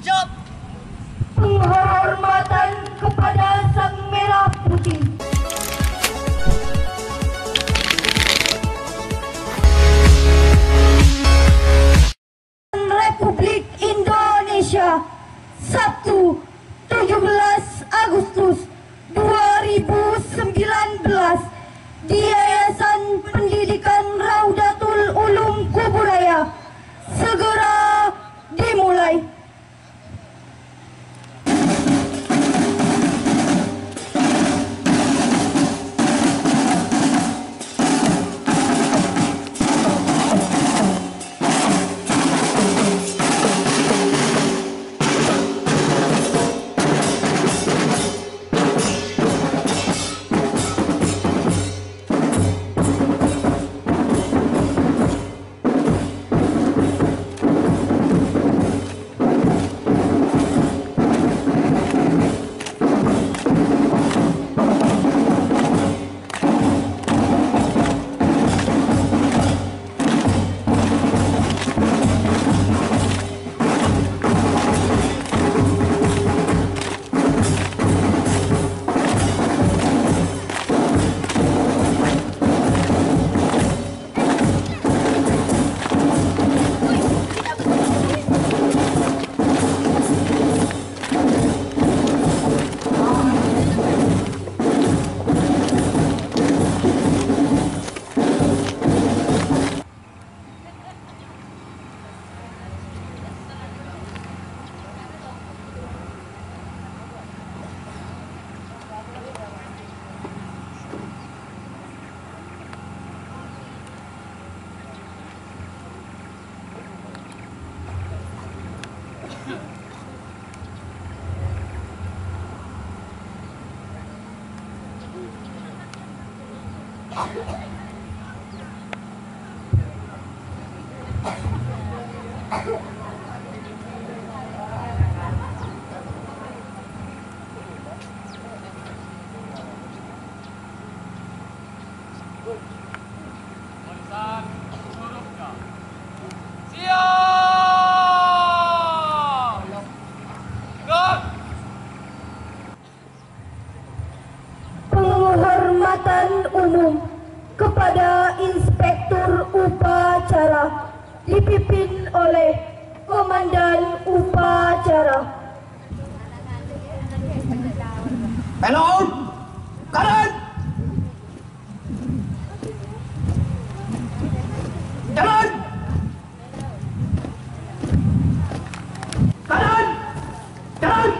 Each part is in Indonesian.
Jawab. Penghormatan kepada Sang Merah Putih. Republik Indonesia, Sabtu 17 Agustus 2019 di Yayasan Pendidikan Raudatul Ulum Kuburaya segera dimulai. Penghormatan umum kepada Inspektur Upacara dipimpin oleh Komandan Upacara. Belok kanan. Jalan. Kanan. Jalan.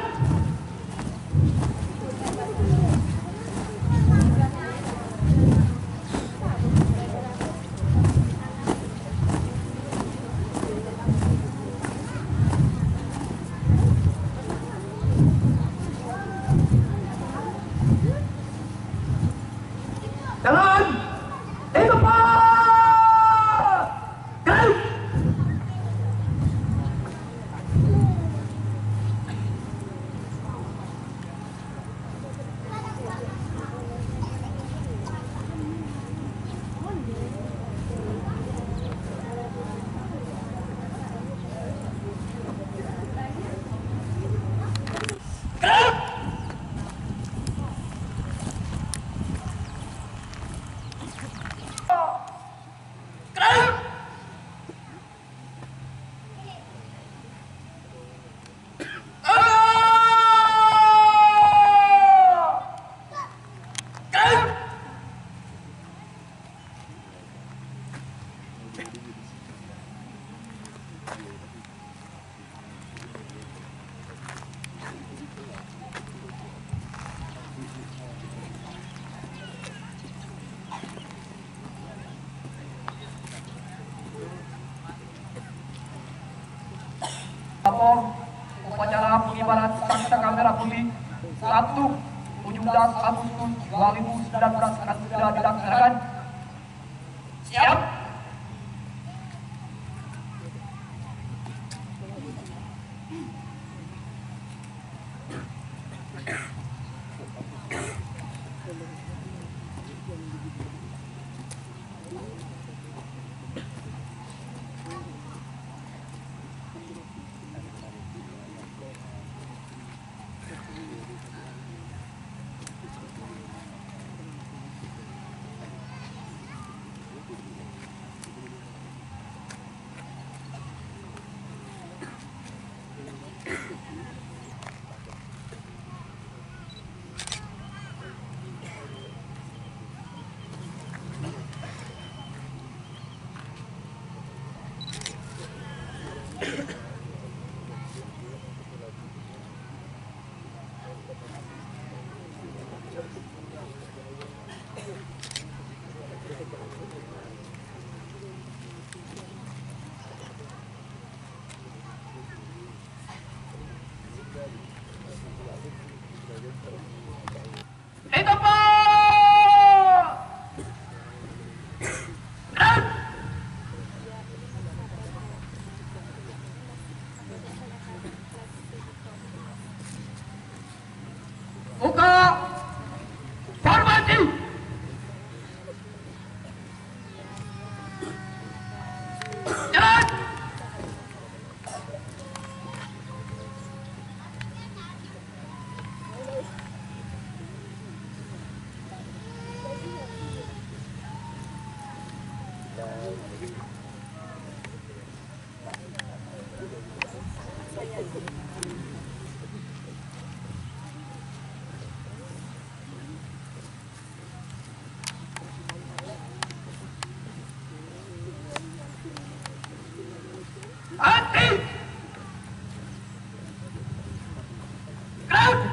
Jalan. Di depan. Jalan. Upacara pengibaran Sang Merah Putih 1 17 Agustus 2019 akan segera dilaksanakan. Siap. Buka formasi. Jalan. Hati. Gerak.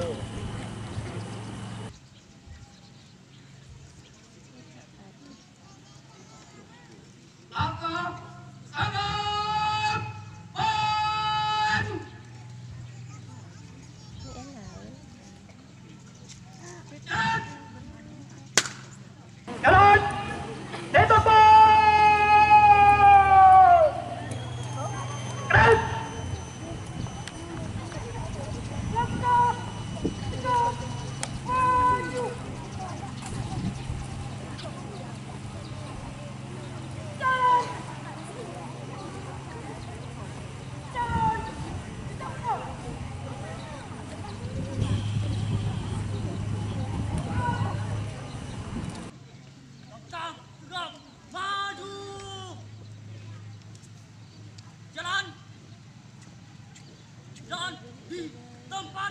Langkah kanan, maju. Jalan. Jalan. Di depan. Gerak. Langkah tegap, maju. Jalan. Jalan di tempat.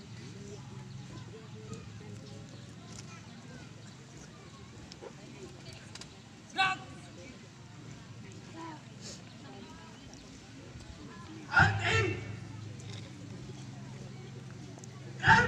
Gerak. Henti. Gerak.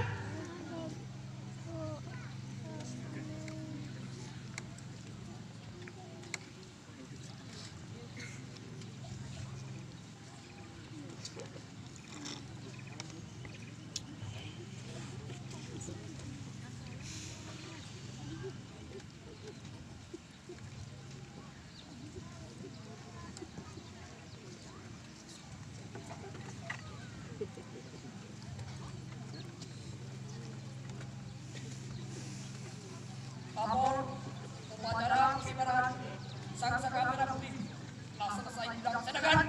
Kapol upacara kibaran sang saka merah putih telah selesai dilaksanakan.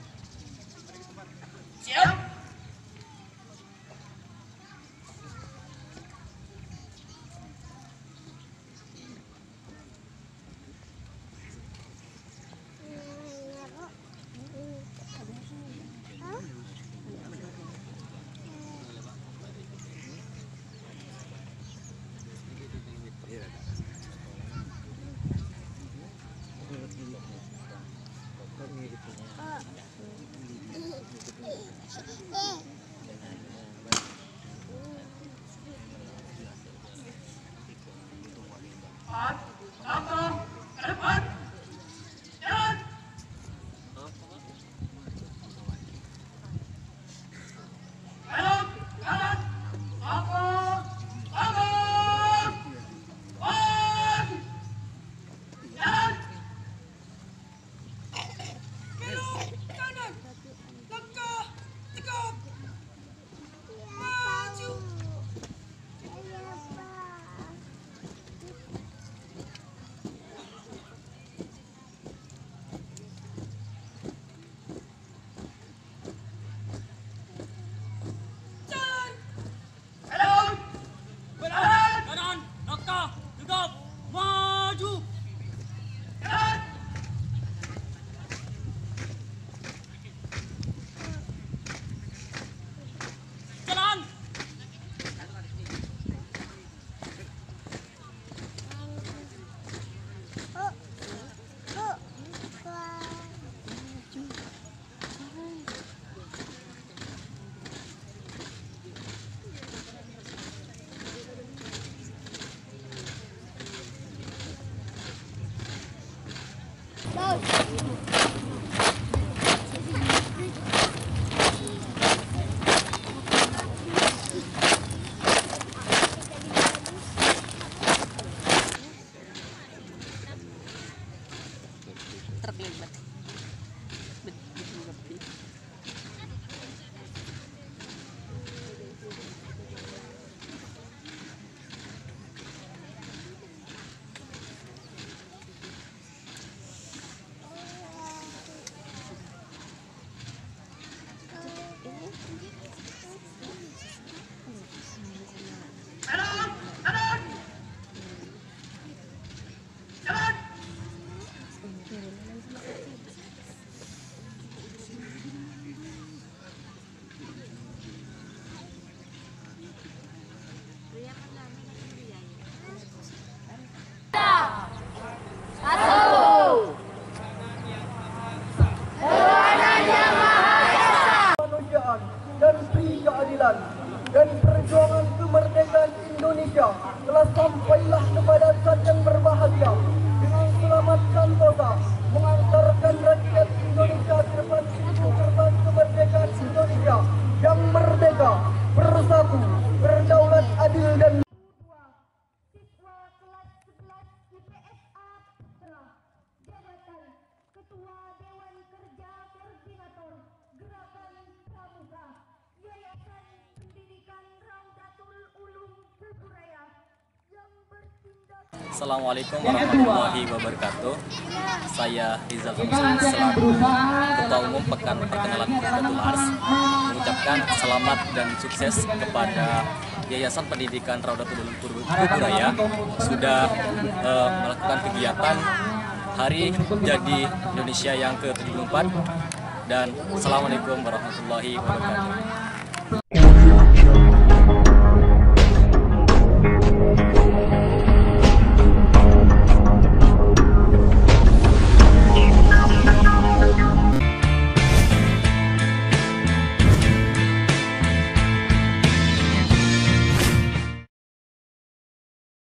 Siap. Langkah ke depan. Jalan. Belok kanan. Langkah kanan. Maju. Jalan. Belok kanan. Langkah tegap. Maju. Jalan. Belok. Kanan. Kanan. Langkah tegap. Maju. Jalan. Jalan. Terlibat. Indonesia telah sampailah kepada saat yang berbahagia dengan selamat sentosa mengantarkan rakyat Indonesia ke depan pintu gerbang kemerdekaan Indonesia yang merdeka, bersatu, berdaulat, adil dan Siswa kelas 11 IPSA Putra, jabatan Ketua Dewan Kerja Koordinator Gerakan Pramuka, Yayasan Pendidikan Raudatul Ulum Kuburaya yang bertindak. Assalamualaikum warahmatullahi wabarakatuh. Saya Rizal Hamzah selaku Ketua Umum Pekan Perkenalan Raudatul Ars mengucapkan selamat dan sukses kepada Yayasan Pendidikan Raudatul Ulum Kuburaya sudah melakukan kegiatan Hari Jadi Indonesia yang ke-74 dan Assalamualaikum warahmatullahi wabarakatuh.